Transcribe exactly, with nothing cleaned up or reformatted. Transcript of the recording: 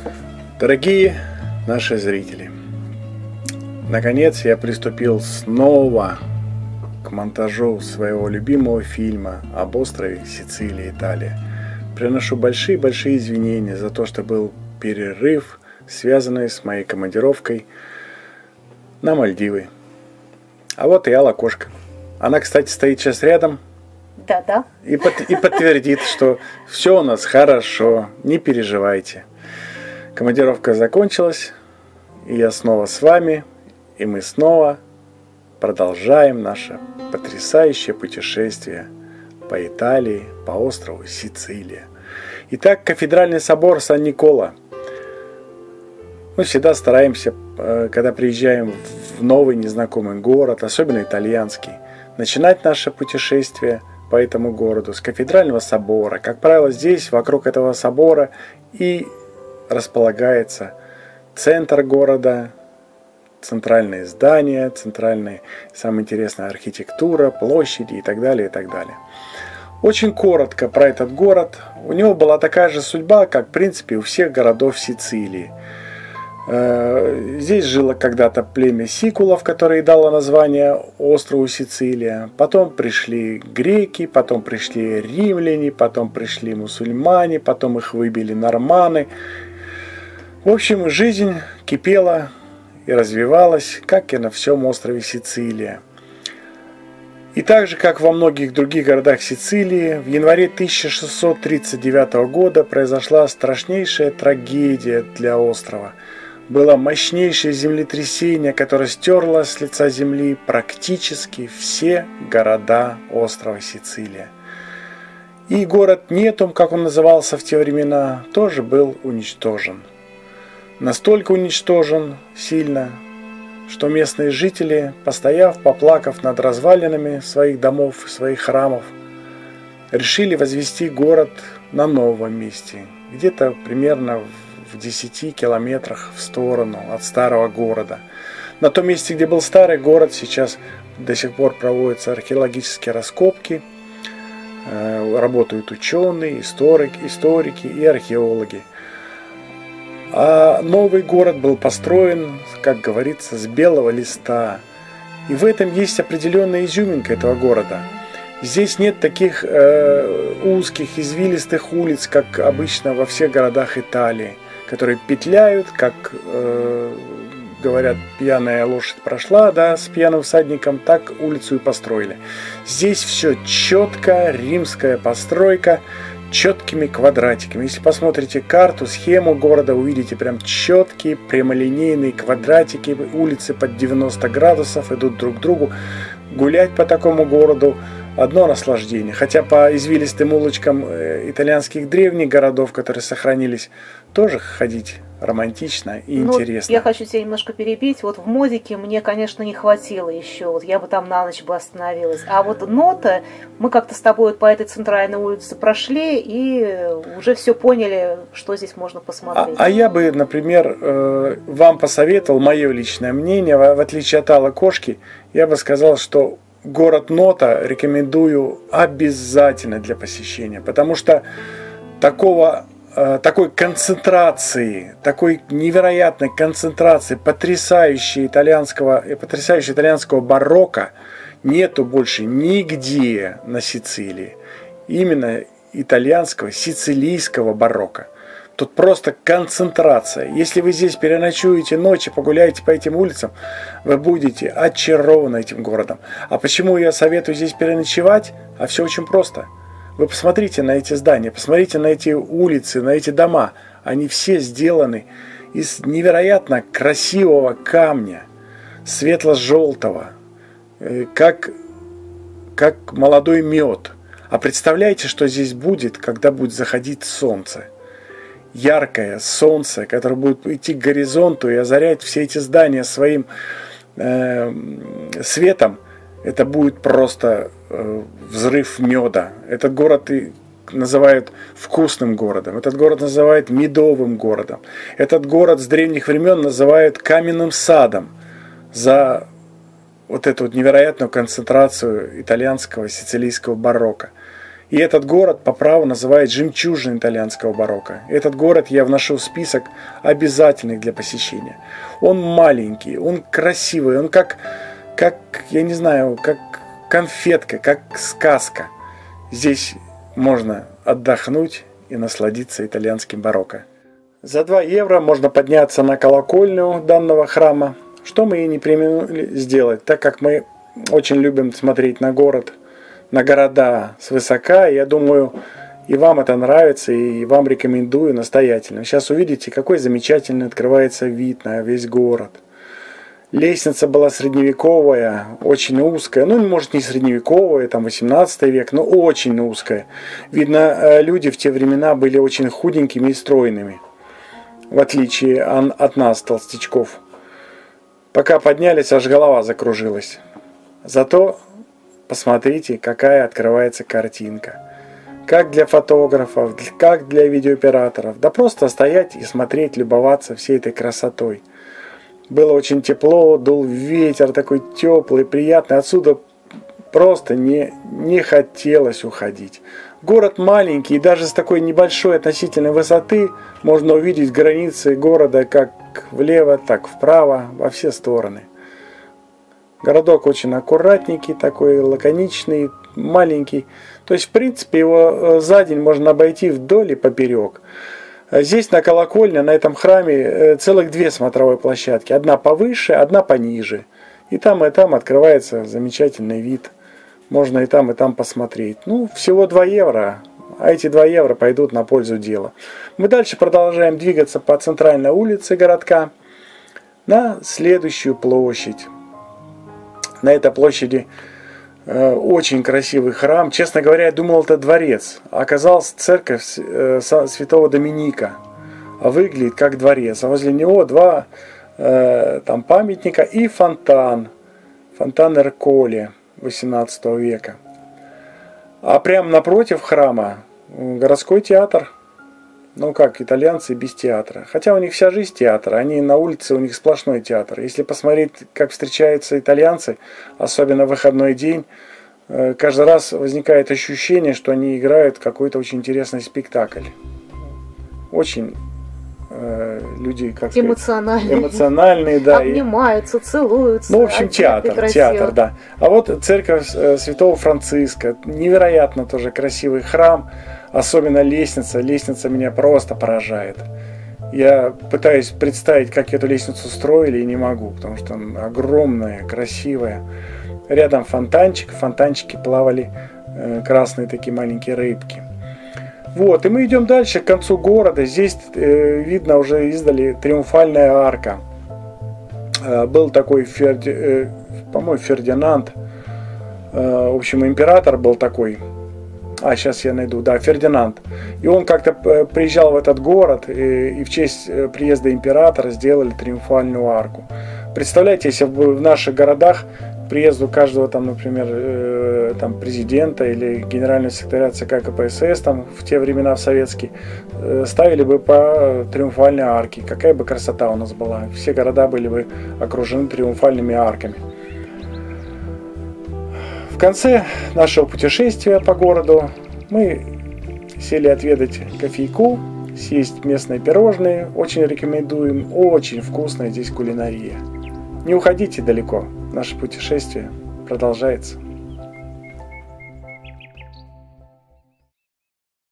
Дорогие наши зрители, наконец я приступил снова к монтажу своего любимого фильма об острове Сицилия, Италия. Приношу большие-большие извинения за то, что был перерыв, связанный с моей командировкой на Мальдивы. А вот и Алла Кошка. Она, кстати, стоит сейчас рядом. Да-да. И, под, и подтвердит, что все у нас хорошо, не переживайте. Командировка закончилась, и я снова с вами, и мы снова продолжаем наше потрясающее путешествие по Италии, по острову Сицилия. Итак, кафедральный собор Сан-Никола. Мы всегда стараемся, когда приезжаем в новый незнакомый город, особенно итальянский, начинать наше путешествие по этому городу с кафедрального собора. Как правило, здесь, вокруг этого собора, и располагается центр города, центральные здания, центральная, самая интересная архитектура, площади и так далее, и так далее. Очень коротко про этот город. У него была такая же судьба, как, в принципе, у всех городов Сицилии. Здесь жило когда-то племя сикулов, которое дало название острову Сицилия. Потом пришли греки, потом пришли римляне, потом пришли мусульмане, потом их выбили норманы. В общем, жизнь кипела и развивалась, как и на всем острове Сицилия. И так же, как во многих других городах Сицилии, в январе тысяча шестьсот тридцать девятого года произошла страшнейшая трагедия для острова. Было мощнейшее землетрясение, которое стерло с лица земли практически все города острова Сицилия. И город Нетум, как он назывался в те времена, тоже был уничтожен. Настолько уничтожен сильно, что местные жители, постояв, поплакав над развалинами своих домов, своих храмов, решили возвести город на новом месте, где-то примерно в десяти километрах в сторону от старого города. На том месте, где был старый город, сейчас до сих пор проводятся археологические раскопки, работают ученые, историки, историки и археологи. А новый город был построен, как говорится, с белого листа. И в этом есть определенная изюминка этого города. Здесь нет таких э, узких, извилистых улиц, как обычно во всех городах Италии, которые петляют, как э, говорят, пьяная лошадь прошла, да, с пьяным всадником, так улицу и построили. Здесь все четко, римская постройка, четкими квадратиками. Если посмотрите карту, схему города, увидите прям четкие прямолинейные квадратики, улицы под девяносто градусов идут друг к другу. Гулять по такому городу одно наслаждение. Хотя по извилистым улочкам итальянских древних городов, которые сохранились, тоже ходить романтично и ну, интересно. Я хочу тебя немножко перебить. Вот в Мозике мне, конечно, не хватило еще. Вот я бы там на ночь бы остановилась. А вот Нота, мы как-то с тобой вот по этой центральной улице прошли и уже все поняли, что здесь можно посмотреть. А, а я бы, например, э, вам посоветовал, мое личное мнение, в, в отличие от Аллы Кошки, я бы сказал, что город Нота рекомендую обязательно для посещения, потому что такого такой концентрации, такой невероятной концентрации потрясающей итальянского, потрясающего итальянского барокко нету больше нигде на Сицилии. Именно итальянского, сицилийского барокко. Тут просто концентрация. Если вы здесь переночуете ночь и погуляете по этим улицам, вы будете очарованы этим городом. А почему я советую здесь переночевать? А все очень просто. Вы посмотрите на эти здания, посмотрите на эти улицы, на эти дома. Они все сделаны из невероятно красивого камня, светло-желтого, как, как молодой мед. А представляете, что здесь будет, когда будет заходить солнце? Яркое солнце, которое будет идти к горизонту и озарять все эти здания своим э, светом. Это будет просто э, взрыв меда. Этот город и называют вкусным городом. Этот город называют медовым городом. Этот город с древних времен называют каменным садом за вот эту вот невероятную концентрацию итальянского, сицилийского барокко. И этот город по праву называют жемчужиной итальянского барокко. Этот город я вношу в список обязательных для посещения. Он маленький, он красивый, он как, как я не знаю, как конфетка, как сказка. Здесь можно отдохнуть и насладиться итальянским барокко. За два евро можно подняться на колокольню данного храма, что мы и не преминули сделать, так как мы очень любим смотреть на город, на города свысока. Я думаю, и вам это нравится, и вам рекомендую настоятельно. Сейчас увидите, какой замечательный открывается вид на весь город. Лестница была средневековая, очень узкая. Ну, может, не средневековая, там восемнадцатый век, но очень узкая. Видно, люди в те времена были очень худенькими и стройными, в отличие от нас, толстячков. Пока поднялись, аж голова закружилась. Зато посмотрите, какая открывается картинка. Как для фотографов, как для видеооператоров. Да просто стоять и смотреть, любоваться всей этой красотой. Было очень тепло, дул ветер такой теплый, приятный. Отсюда просто не, не хотелось уходить. Город маленький, и даже с такой небольшой относительной высоты можно увидеть границы города как влево, так вправо, во все стороны. Городок очень аккуратненький, такой лаконичный, маленький. То есть, в принципе, его за день можно обойти вдоль и поперек. Здесь на колокольне, на этом храме, целых две смотровые площадки. Одна повыше, одна пониже. И там, и там открывается замечательный вид. Можно и там, и там посмотреть. Ну, всего два евро. А эти два евро пойдут на пользу дела. Мы дальше продолжаем двигаться по центральной улице городка на следующую площадь. На этой площади э, очень красивый храм. Честно говоря, я думал, это дворец. Оказалось, церковь э, святого Доминика. А выглядит как дворец. А возле него два э, там памятника и фонтан. Фонтан Эрколи восемнадцатого века. А прямо напротив храма городской театр. Ну как, итальянцы без театра. Хотя у них вся жизнь театр. Они на улице, у них сплошной театр. Если посмотреть, как встречаются итальянцы, особенно в выходной день, каждый раз возникает ощущение, что они играют какой-то очень интересный спектакль. Очень э, люди, как сказать, эмоциональные, эмоциональные, да, обнимаются, целуются. Ну, в общем, театр, театр, да. А вот церковь Святого Франциска, невероятно тоже красивый храм. Особенно лестница. Лестница меня просто поражает. Я пытаюсь представить, как эту лестницу строили, и не могу, потому что она огромная, красивая. Рядом фонтанчик. В фонтанчике плавали э, красные такие маленькие рыбки. Вот, и мы идем дальше, к концу города. Здесь э, видно уже издали триумфальная арка. Э, был такой, Ферди, э, по-моему, Фердинанд. Э, в общем, император был такой. А, сейчас я найду, да, Фердинанд. И он как-то приезжал в этот город, и, и в честь приезда императора сделали триумфальную арку. Представляете, если бы в наших городах к приезду каждого, там, например, э, там, президента или генерального секретаря ЦК КПСС там, в те времена, в советские, э, ставили бы по триумфальной арке. Какая бы красота у нас была. Все города были бы окружены триумфальными арками. В конце нашего путешествия по городу мы сели отведать кофейку, съесть местные пирожные. Очень рекомендуем, очень вкусная здесь кулинария. Не уходите далеко, наше путешествие продолжается.